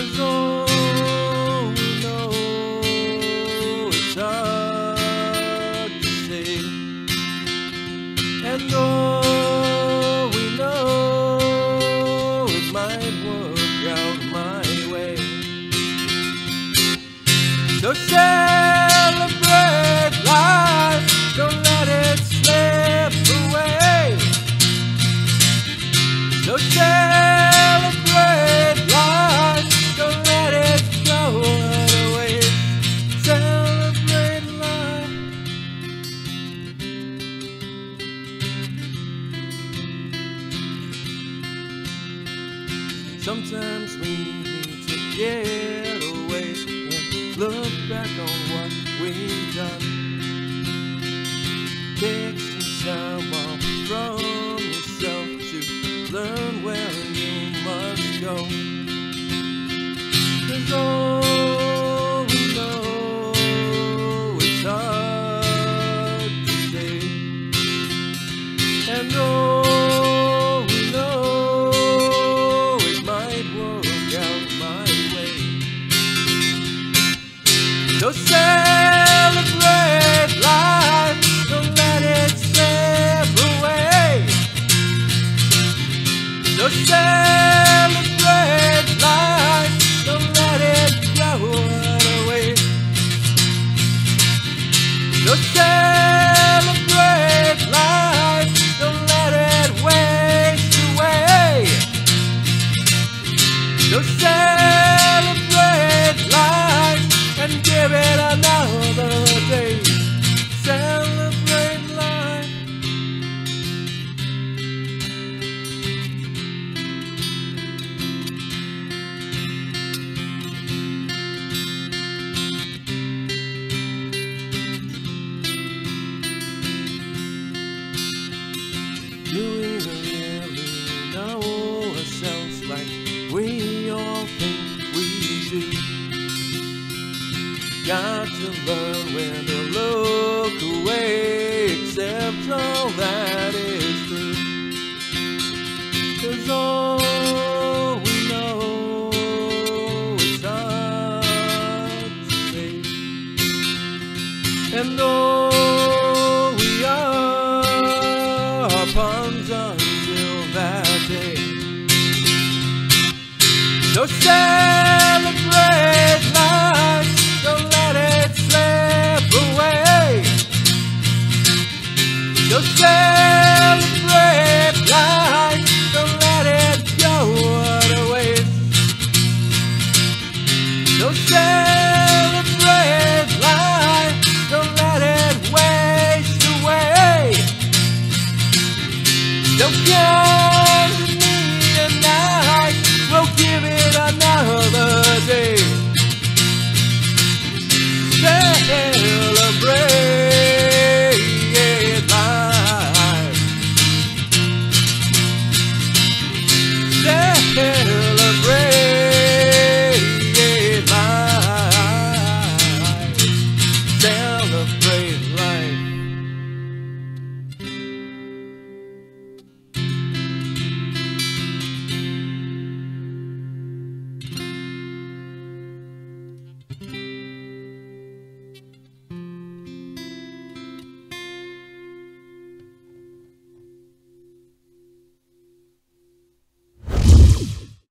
'cause all we know is hard to say, and all we know it might work out my way. So celebrate life, don't let it slip away. So celebrate life, don't let it go away. Celebrate life. Sometimes we need to get away and look back on what we've done. Take some time off from yourself to learn where you must go. 'Cause all we know is hard to say, and all we know it might work out my way. So celebrate life, don't let it slip away. So celebrate life, don't let it go away. So celebrate life, don't let it waste away. So celebrate life and give it another day. Celebrate life. Do we really know ourselves like we all think we do? Got to learn when to look away, accept all that is true. 'Cause all we know is hard to say, and all we are pawns until that day. So celebrate life, don't let it slip away. So